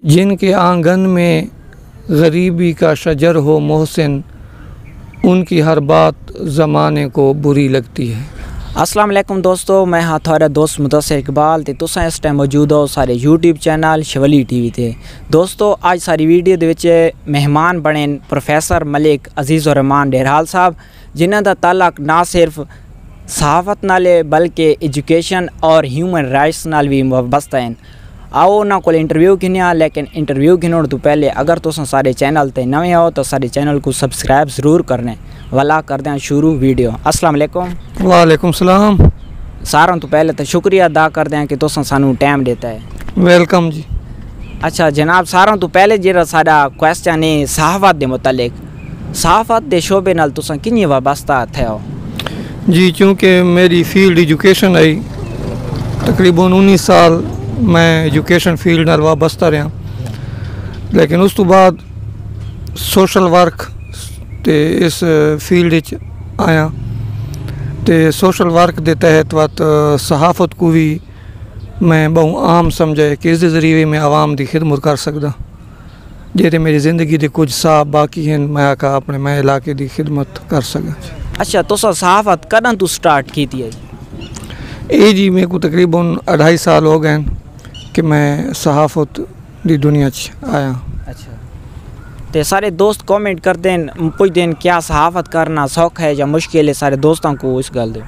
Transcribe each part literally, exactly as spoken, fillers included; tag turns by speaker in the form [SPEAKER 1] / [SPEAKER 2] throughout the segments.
[SPEAKER 1] जिनके आंगन में गरीबी का शजर हो मोहसिन, उनकी हर बात ज़माने को बुरी लगती है।
[SPEAKER 2] अस्सलाम वालेकुम दोस्तों, मैं हाँ थोड़ा दोस्त मुदस्सिर इकबाल ते तुसां इस टाइम मौजूद हो सारे यूट्यूब चैनल शवली टीवी ते। दोस्तों आज सारी वीडियो दे विच मेहमान बने प्रोफैसर मलिक अजीज़ुर रहमान डेरहाल साहब, जिन्हां दा ताल्लुक ना सिर्फ सहाफ़त नाल बल्कि एजुकेशन और ह्यूमन राइट्स नाल भी वाबस्ता है। आओ उन्हां कोल इंटरव्यू गिनेआ, लेकिन इंटरव्यू गिनण तो पहले अगर तुम सारे चैनल ते नवे हो तो सारे चैनल को सब्सक्राइब ज़रूर करने वाला कर दें। शुरू वीडियो। अस्सलाम वालेकुम।
[SPEAKER 1] वालेकुम सलाम।
[SPEAKER 2] सारों तो पहले तो शुक्रिया अदा कर दें कि तुम सानू टाइम देता है।
[SPEAKER 1] वेलकम जी।
[SPEAKER 2] अच्छा जनाब, सारों तो पहले जो साडा क्वेश्चन है सहाफ़त के मुतालिक, सहाफ़त के शोबे नाल तुसां किन्नी वाबस्ता थे हो?
[SPEAKER 1] जी, चूँकि मेरी फील्ड एजुकेशन आई, तकरीबन उन्नीस साल मैं एजुकेशन फील्ड नाल वाबस्ता रहा, लेकिन उस तो बाद सोशल वर्क ते इस फील्ड विच आया ते सोशल वर्क के तहत वत सहाफ़त को भी मैं बहु आम समझे कि इस जरिए मैं आवाम की खिदमत कर सकदा। जेह्ड़े मेरी ज़िंदगी के कुछ साह बाकी हैं, मैं आका अपने मैं इलाके की खिदमत कर सका।
[SPEAKER 2] अच्छा, तुसां सहाफ़त कदों तो स्टार्ट की थी?
[SPEAKER 1] ये जी मेरे को तकरीबन अढ़ाई साल हो गए कि मैं सहाफ़त की दुनिया च आया।
[SPEAKER 2] अच्छा, तो सारे दोस्त कमेंट करते हैं, पूछते हैं क्या सहाफ़त करना सौख है या मुश्किल है? सारे दोस्तों को इस गल दे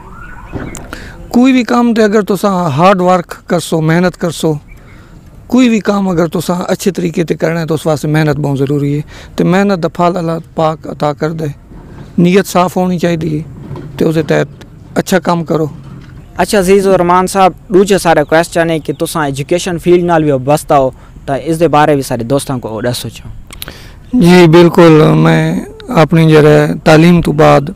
[SPEAKER 1] कोई भी काम तो अगर तुसा हार्ड वर्क करसो, मेहनत करसो, कोई भी काम अगर तुसा अच्छे तरीके से करना है तो उस वास्ते मेहनत बहुत ज़रूरी है। तो मेहनत दा फल अल्लाह पाक अता कर दे। नीयत साफ़ होनी चाहिए तो उस तहत अच्छा काम करो।
[SPEAKER 2] अच्छा अजीज़ुर रहमान साहब, दूजा सारा क्वेश्चन है कि तुसां एजुकेशन फील्ड नाल भी वाबस्ता हो, तो इस दे बारे भी सारे दोस्तों को दसो।
[SPEAKER 1] जी बिल्कुल, मैं अपनी जरा तालीम तो बाद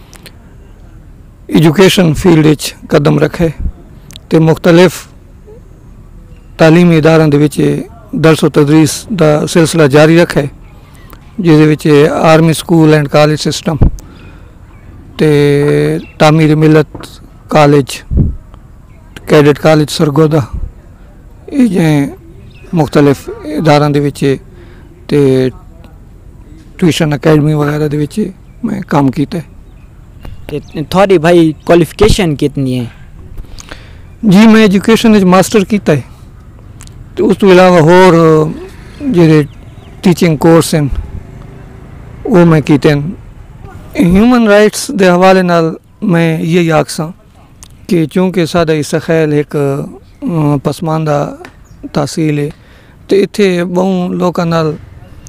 [SPEAKER 1] एजुकेशन फील्ड विच कदम रखे तो मुख्तलिफ तालीमी इदारों दे विच दरस व तदरीस दा सिलसिला जारी रखे, जिहदे विच army school and college system ते तामीर मिलत कॉलेज, कैडेट कॉलेज सरगोदा, ये मुख्तलिफ इदारों दे विच ते ट्यूशन अकेडमी वगैरह दे विच मैं काम किया।
[SPEAKER 2] थोड़ी भाई क्वालिफिकेशन कितनी है?
[SPEAKER 1] जी मैं एजुकेशन विच मास्टर किया है, तो उस तो इलावा होर जेह्ड़े टीचिंग कोर्स हैं वो मैं किए हैं। ह्यूमन राइट्स के हवाले नाल मैं यही आखसां कि चूँकि साडा हिस्सा खैल एक पसमानदा तहसील है, तो इत्थे बहु लोकां नाल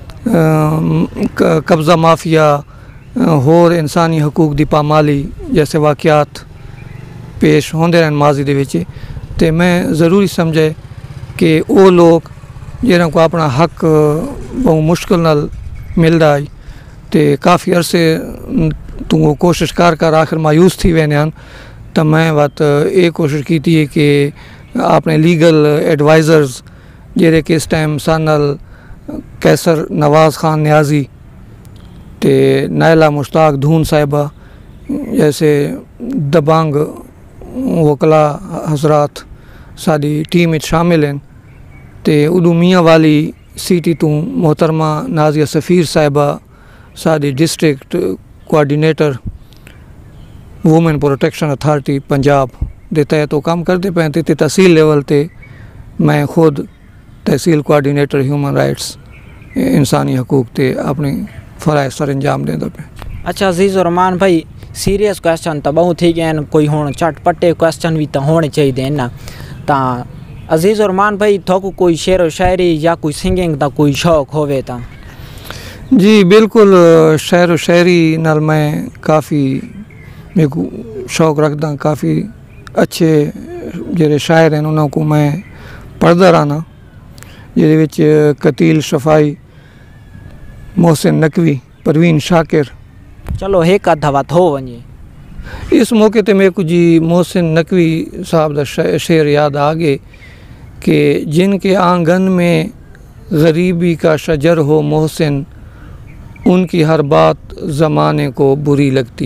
[SPEAKER 1] कब्ज़ा माफिया होर इंसानी हकूक की पामाली जैसे वाक़यात पेश होंदे रहन माजी दे विच। ते मैं ज़रूरी समझे कि वो लोग जिन्हां को अपना हक बहुत मुश्किल नाल मिलदा है ते काफ़ी अरसे तो कोशिश कर कर आखिर मायूस थी वेने हन, तो मैं वत ये कोशिश की थी कि अपने लीगल एडवाइज़र्स जेह्ड़े कि इस टाइम सान नाल कैसर नवाज़ खान न्याजी ते नायला मुश्ताक धून साहिबा जैसे दबंग वकला हजरात साड़ी टीम में शामिल हैं। तो उदू मियाँ वाली सीटी तो मोहतरमा नाजिया सफ़ीर साहिबा साड़ी district coordinator women protection authority Punjab दे तहत तो काम करते पे। तो तहसील लेवल ते मैं खुद तहसील कोआर्डिनेटर ह्यूमन राइट्स इंसानी हकूक ते अपनी फ़राइज़ सर अंजाम देंदा पे।
[SPEAKER 2] अच्छा अजीज़ुर रहमान भाई, सीरियस क्वेश्चन तो बहुत ही गए, कोई हुण चटपटे क्वेश्चन भी तो होने चाहिए ना। तो अजीज़ुर रहमान भाई, थोको कोई शेर व शायरी या कोई सिंगिंग का कोई शौक होवे ता?
[SPEAKER 1] जी बिल्कुल, शेर व शायरी नाल मैं काफ़ी मेरे को शौक रखदा। काफ़ी अच्छे जेह्ड़े शायर हैं उन्होंने को मैं पढ़दा रहना, जिहदे विच कतील शफाई, मोहसिन नकवी, परवीन शाकिर।
[SPEAKER 2] चलो एक आधा बात हो वने।
[SPEAKER 1] इस मौके ते मेरे को जी मोहसिन नकवी साहब का शेर याद आ गए कि जिनके आंगन में गरीबी का शजर हो मोहसिन, उनकी हर बात ज़माने को बुरी लगती है।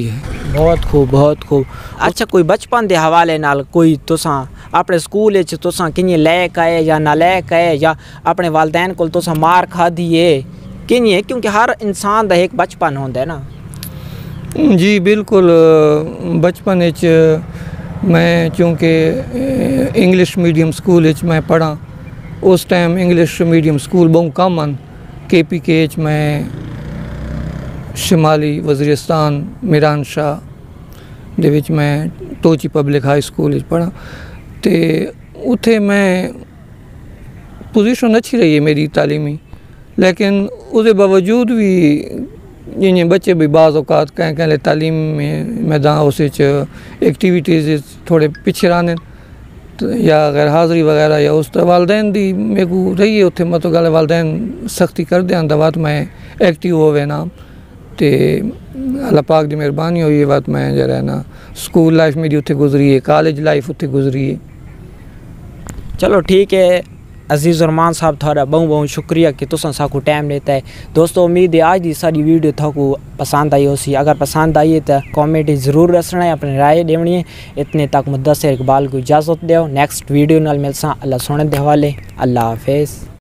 [SPEAKER 2] बहुत खूब बहुत खूब। अच्छा कोई बचपन के हवाले नाल कोई तुसां अपने स्कूल विच तुसां कि'यां लैक आए या नालैक आए या अपने वालदैन कोल तुसां मार खाधी है कि'यां, क्योंकि हर इंसान का एक बचपन होंदा है ना।
[SPEAKER 1] जी बिल्कुल, बचपन विच मैं चूँकि इंग्लिश मीडियम स्कूल विच मैं पढ़ा, उस टाइम इंग्लिश मीडियम स्कूल बहुत कम हैं। के पी के च मैं शिमाली वज़ीरिस्तान मीरान शाह दे विच मैं टोची पब्लिक हाई स्कूल विच पढ़ा, तो उत्थे मैं पोजीशन अच्छी रही है मेरी तालीमी, लेकिन उसके बावजूद भी जि'यां बच्चे भी बाज़ औकात कहीं कहीं तालीम में मैदान उस एक्टिविटीज़ थोड़े पिछे रहने या गैर हाज़री वगैरह या उस वालदैन दी मेरे को रही है उत्थे मतलब गल वालदैन सख्ती कर दें बात मैं एक्टिव होवे ना, तो अल्लाह पाक की मेहरबानी हुई है बात मैं जरा है ना स्कूल लाइफ मेरी उत्थे गुजरी है, कॉलेज लाइफ उत्थे गुजरी है।
[SPEAKER 2] चलो ठीक है अजीज़ रहमान साहब, थोड़ा बहुत बहुत शुक्रिया कि तुसां साकू टाइम लेता है। दोस्तों उम्मीद है आज की सारी वीडियो थाकू पसंद आई होसी, अगर पसंद आई है तो कॉमेंट ज़रूर रसना है, अपनी राय देनी है। इतने तक मुद्दसर इकबाल को इजाज़त दो, नेक्स्ट वीडियो नाल मिलसा। अल्लाह सोने दे हवाले, अल्लाह हाफिज़।